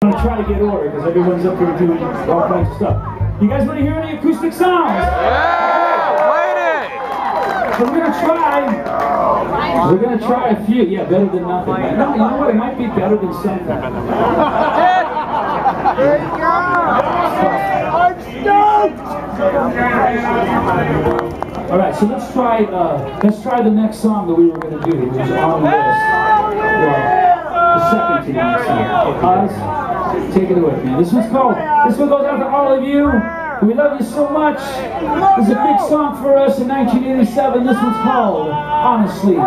I'm gonna try to get order because everyone's up here doing all kinds of stuff. You guys want to hear any acoustic sounds? Yeah, played it. So we're gonna try a few. Yeah, better than nothing. No, you know what? It might be better than something. There you go. I'm stoked. All right, so let's try the next song that we were gonna do, which is on the list. Well, the second to last song. Oz, take it away, man. This one goes out to all of you. We love you so much. This is a big song for us in 1987. This one's called Honestly.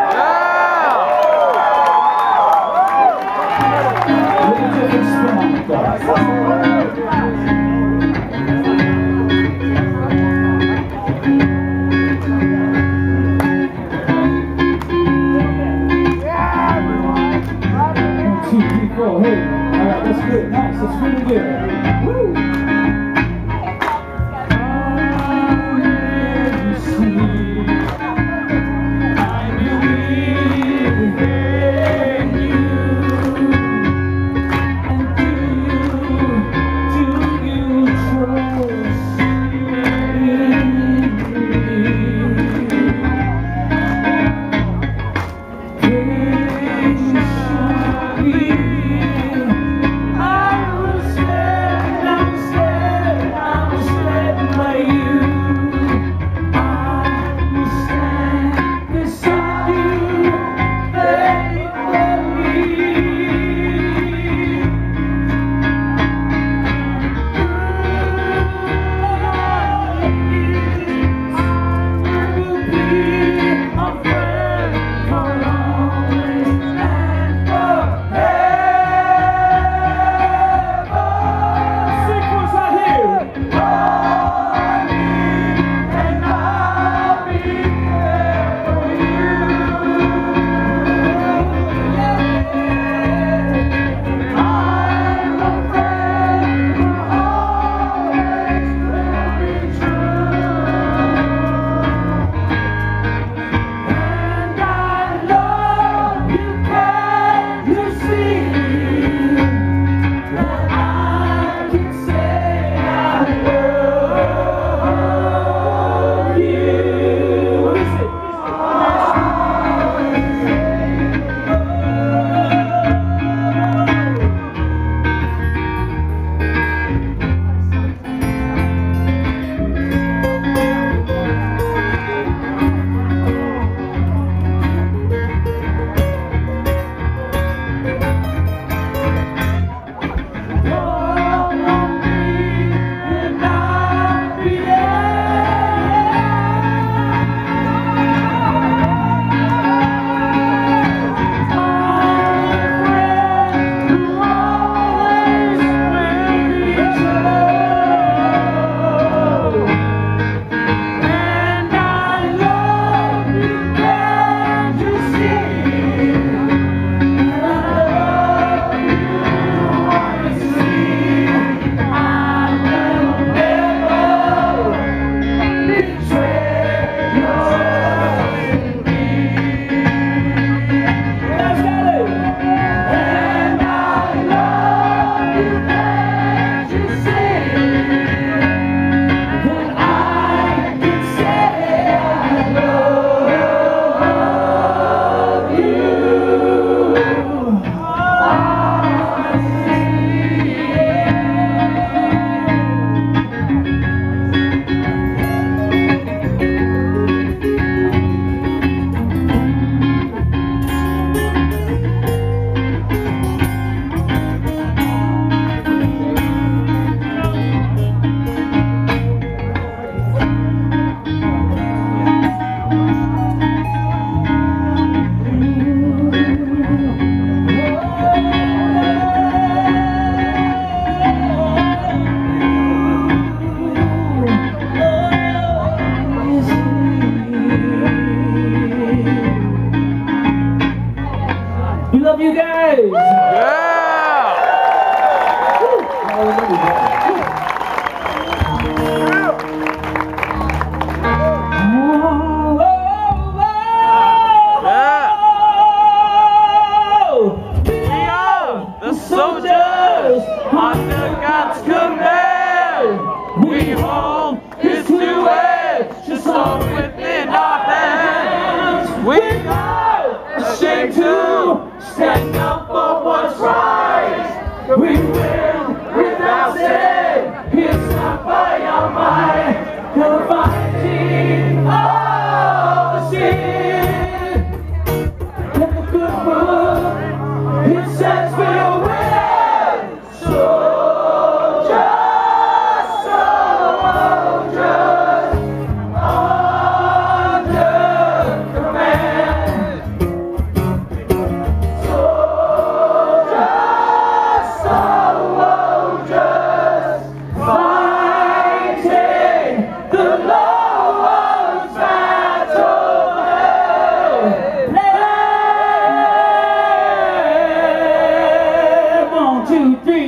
Look at different spin on it, though. 1, 2, 3, 4. Hey, all right, that's good. Nice. That's really good. Woo! I will stay.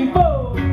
3, 4.